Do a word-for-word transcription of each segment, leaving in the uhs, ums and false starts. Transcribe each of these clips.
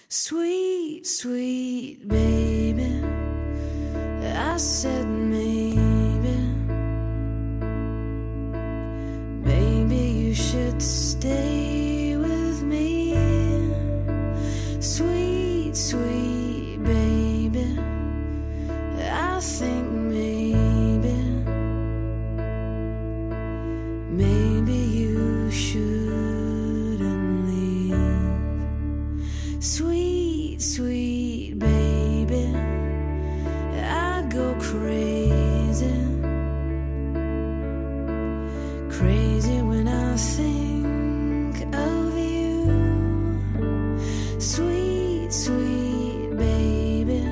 Sweet, sweet baby, I said maybe, maybe you should stay with me. Sweet, sweet baby, I think maybe, maybe you shouldn't leave. Sweet, sweet baby, I go crazy, crazy when I think of you. Sweet, sweet baby,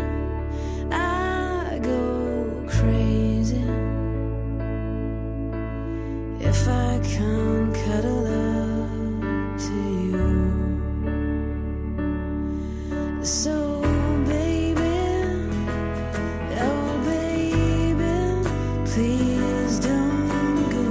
I go crazy if I can't cuddle up to you. So baby, oh baby, please don't go.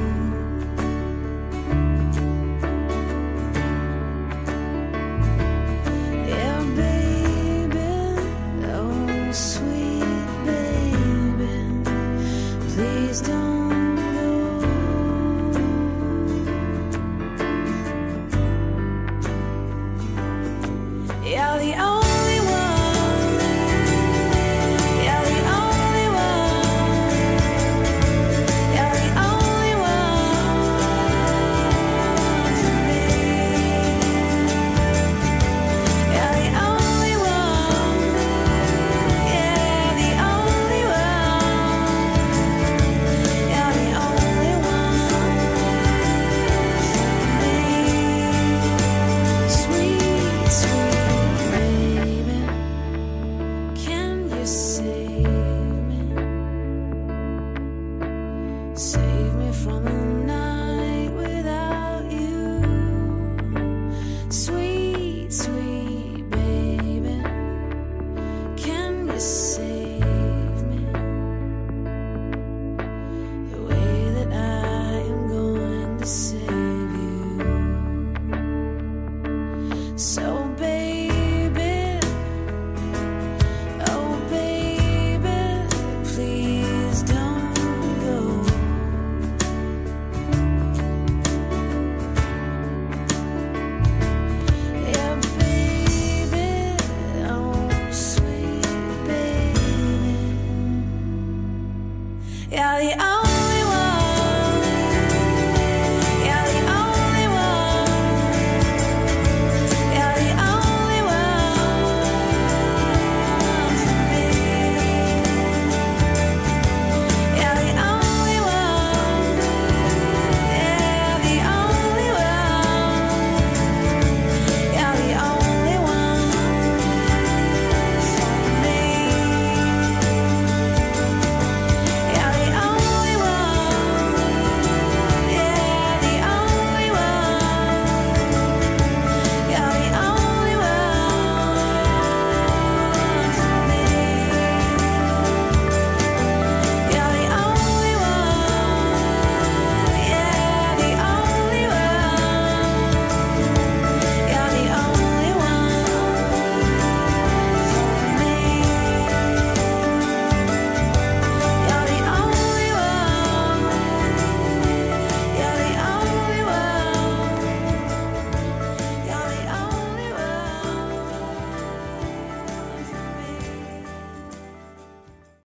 Yeah baby, oh sweet baby, please don't go. You're the only one, you're the only one, you're the only one for me. You're the only one, yeah, the only one, you're the only one for me. Sweet, sweet baby, can you save me? Save me from a night without you. Sweet, sweet baby, can you save me? The way that I am going to save you. So